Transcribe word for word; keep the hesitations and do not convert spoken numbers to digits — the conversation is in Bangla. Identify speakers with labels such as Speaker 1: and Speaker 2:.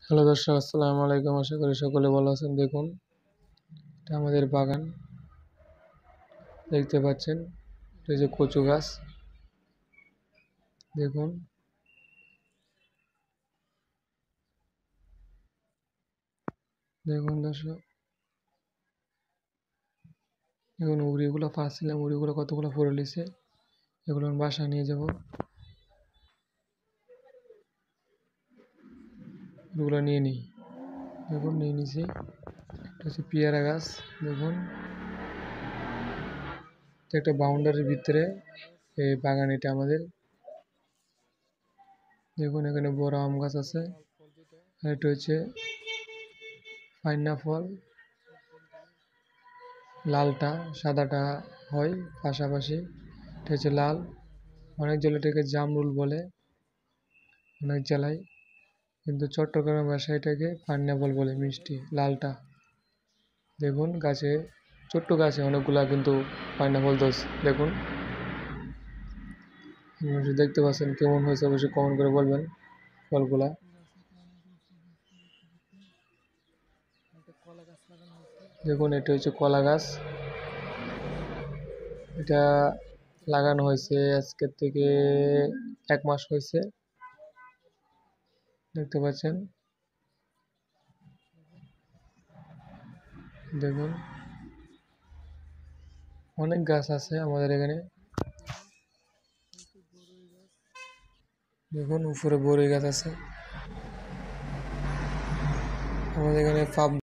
Speaker 1: হ্যালো দর্শক, আসসালামু আলাইকুম। আশা করি সকলে ভালো আছেন। দেখুন, এটা আমাদের বাগান, দেখতে পাচ্ছেন। এটা যে কচু গাছ, দেখুন দেখুন দর্শক, দেখুন উড়িগুলো পাচ্ছিলাম, উড়িগুলো কতগুলো পড়ে লিছে। এগুলো আমি বাসা নিয়ে যাব, এগুলো নিয়ে নিই। দেখুন নিয়ে নিছি। এটা হচ্ছে পেয়ারা গাছ। দেখুন, একটা বাউন্ডারির ভিতরে এই বাগান, এটা আমাদের। দেখুন এখানে বড় আম গাছ আছে, আর এটা হচ্ছে পাইনাপল। লালটা সাদাটা হয় পাশাপাশি। এটা হচ্ছে লাল। অনেক জেলা এটাকে জামরুল বলে, অনেক জেলায়, কিন্তু চট্টগ্রাম ভাষায় এটাকে পাইনাপল বলে, মিষ্টি লালটা। দেখুন গাছে, ছোট্ট গাছে অনেকগুলা কিন্তু পাইনাপল ধরছে। দেখুন, দেখতে পাচ্ছেন কেমন হয়েছে, অবশ্যই কমেন্ট করে বলবেন ফলগুলা। দেখুন এটা হচ্ছে কলা গাছ, এটা লাগানো হয়েছে আজকের থেকে এক মাস হয়েছে। দেখতে পাচ্ছেন, দেখুন অনেক গাছ আছে আমাদের এখানে। দেখুন উপরে বড়ই গাছ আছে আমাদের এখানে। পাব